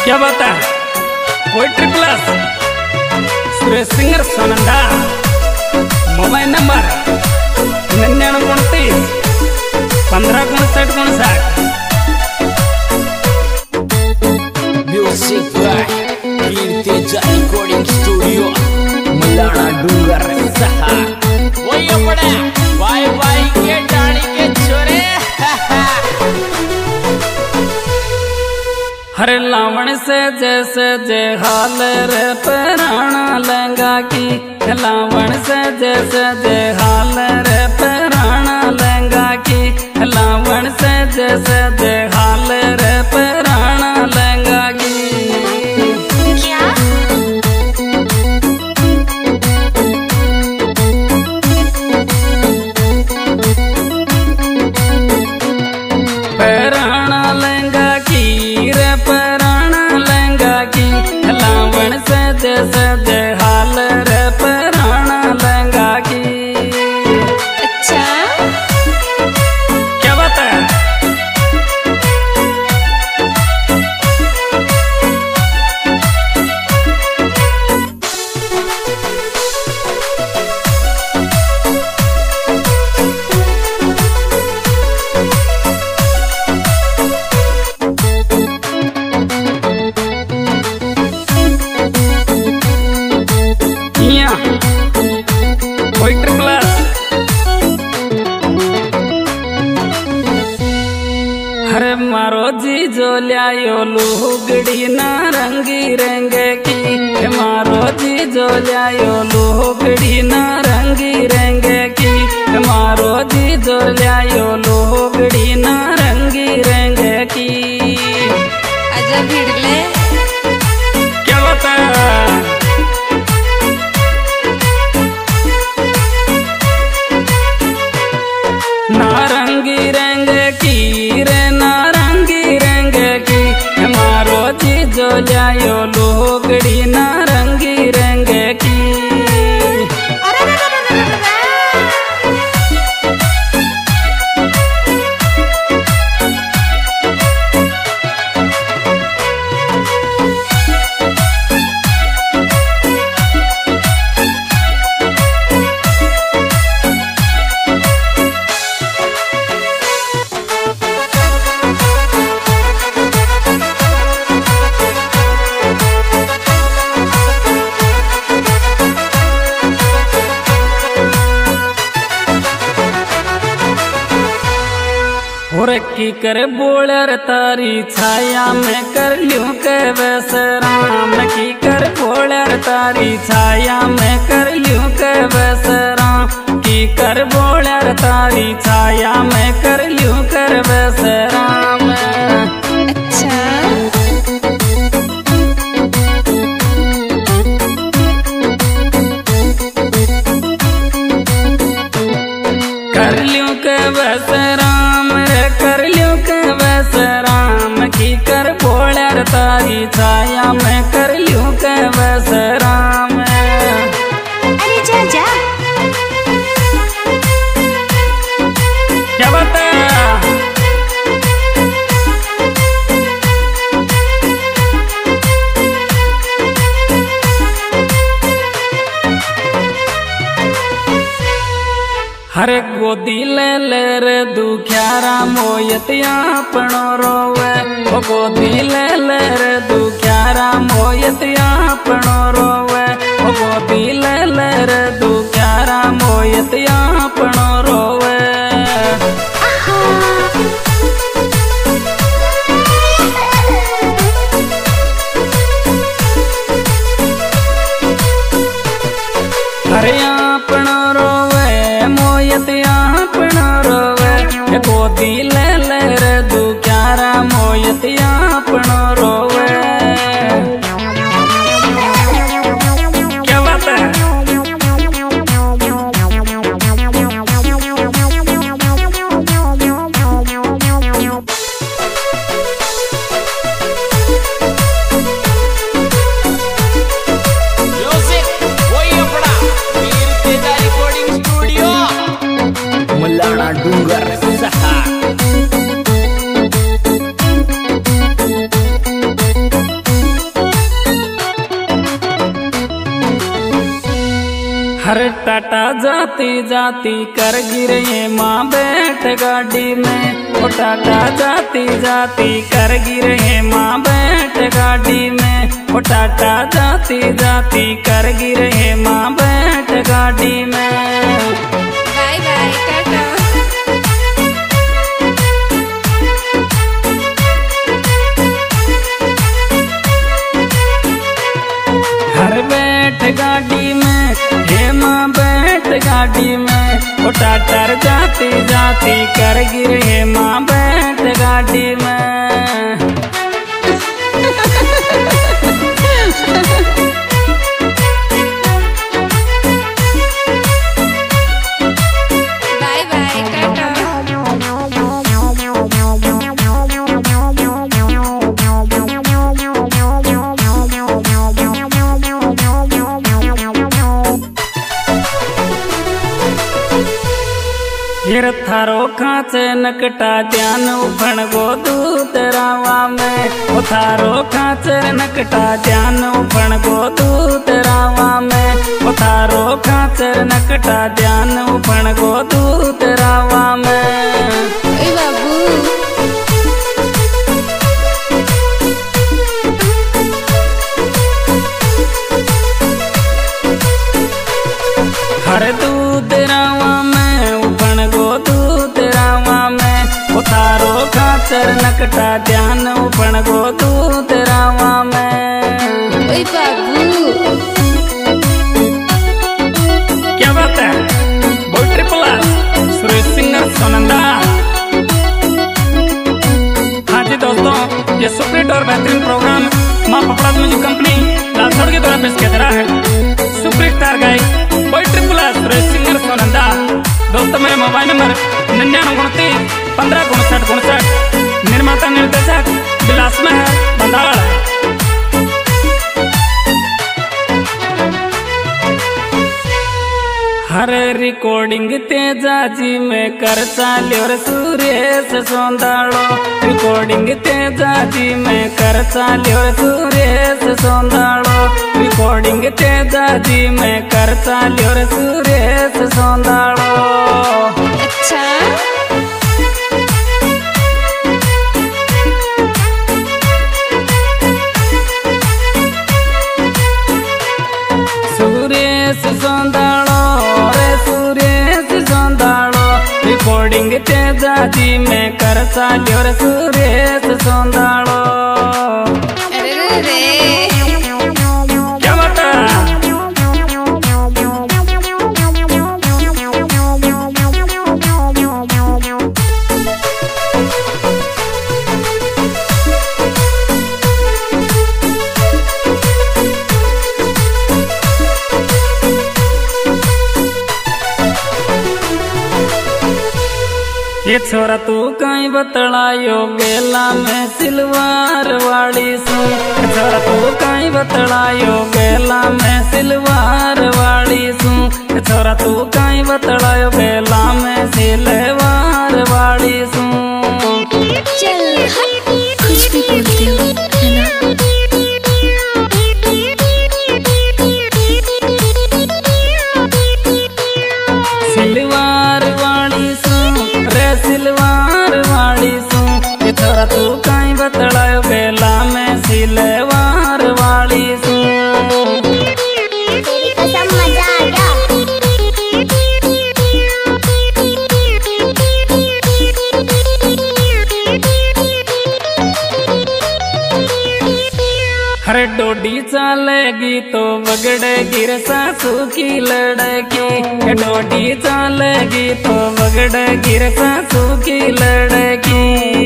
क्या बात है? Poetry plus Suresh singer Sonanda. Mobile number 9929 1559 music by Kirteja recording studio Malana Dungar सहा। वही अपना बाय बाय के डाली के छोरे। हरे लावण से जैसे जे हाल रे पराना लहंगा की। लावण से जैसे जे हाल रे पराना लहंगा की। लावण से जैसे जे हाल रे पराना लहंगा की। क्या? पराना लहंगा की रे पराना लहंगा की। लावण से जैसे जे हाल रे पराना लहंगा की। अच्छा क्या बात है? पोएट्री प्लस हरे मारो जी जो लियायो लुगड़ी ना रंगी रंगे की। मारो जी जो लियायो लुगड़ी ना रंगी रंगे की। मारो जी जो लियायो लुगड़ी ना रंगी रंगे की। आजा भिड़ले। क्या बता? नारंगी रंग की रे नारंगी रंग की। मारो जी जो लियायो लुगड़ी नारंगी रंग की। और की कर बोलर तारी छाया में कर लूं के वैसराम। की कर बोलर तारी छाया में कर लूं के वैसराम। की कर बोलर तारी छाया में कर लूं कर वैसराम। अच्छा कर लूं के वैसराम रे कर लूं के वैसराम। की कर बोलर तारी छाया में कर लूं के वैसराम। अरे जा जा। क्या बात है? हरे गोदी ले ले रे दुख्यारा मोयतिया पणो रोवे। ओ गोदी ले ले रे दुख्यारा मोयतिया पणो रोवे। ओ गोदी ले ले रे दुख्यारा मोयतिया पणो रोवे। हरे आपणो रोवे मोयतिया पणो रोवे। गोदी ले ले रे दुख्यारा मोयतिया पणो रोवे। हर टाटा जाती जाती कर गिरे माँ बैठ गाड़ी में, ओ टाटा जाती जाती कर गिरे माँ बैठ गाड़ी में, ओ टाटा जाती जाती कर गिरे माँ बैठ गाड़ी में। Bye bye Tata. हर बैठ गाड़ी में हे माँ बैठ गाड़ी में, ओ टाटा जाती जाती कर गिरे माँ बैठ गाड़ी में। Bye bye tata. फिर थारो खांचे नकटा ध्यान उफण गो दूत रावा में, ओ थारो खांचे नकटा ध्यान उफण गो दूत रावा में, ओ थारो खांचे नकटा ध्यान उफण गो दूत रावा में। ओए बाबू। हर दूध रावा में उफण गो दूत रावा में, ओ थारो खांचर नकटा ध्यान उफण गो दूत रावा में। ओए बाबू। क्या बात है बोल triple S Suresh singer Sonanda. हाँ जी दोस्तों, ये सुपरहिट और बेहतरीन प्रोग्राम माँ पपड़ा म्यूजिक कंपनी लालसोड़ के द्वारा पेश किया जा रहा है। सुपरहिट स्टार गायक बोल triple S Suresh singer Sonanda. दोस्तों मेरे मोबाइल नंबर 9929 1559 निर्माता निर्देशक विलास में है बंदावड़। हर रिकॉर्डिंग तेजा जी में कर चाल्यो रे सुरेश सोंदाड़ो, रिकॉर्डिंग तेजा जी में कर चाल्यो रे सुरेश सोंदाड़ो, रिकॉर्डिंग तेजा जी में कर चाल्यो रे सुरेश सोंदाड़ो। अच्छा। सुरेश सोंदाड़ो रे सुरेश सोंदाड़ो, रिकॉर्डिंग तेजा जी में कर चाल्यो रे सुरेश सोंदाड़ो। अरे रे रे। क्या बात है? ये छोरा तू कहीं बतलायो गेला में सिलवार वाली सू, छोरा तू कहीं बतलायो गेला में सिलवार वाली सू, छोरा तू कहीं बतलायो गेला में सिलवार वाली सू। चल हट, कुछ भी बोलते हो है ना। सिलवार वाली सू रे सिलवार वाली सू, ये छोरा तू कहीं बतलायो गेला में सिलवार वाली सू। तेरी कसम मजा आ गया। हर डोडी चालेगी तो बगड़ेगी रे सासू की लड़की, डोडी चालेगी तो बगड़ेगी रे सासू की लड़की।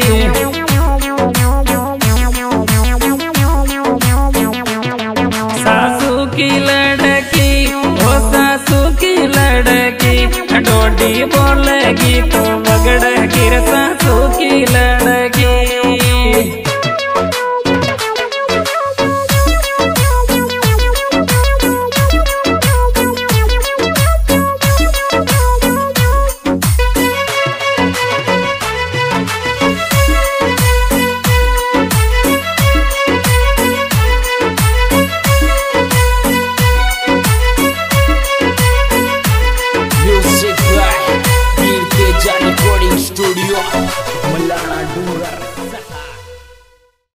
सासू की लड़की ओ सासू की लड़की, डोडी बोलेगी तो बगड़ेगी रे सासू की लड़की।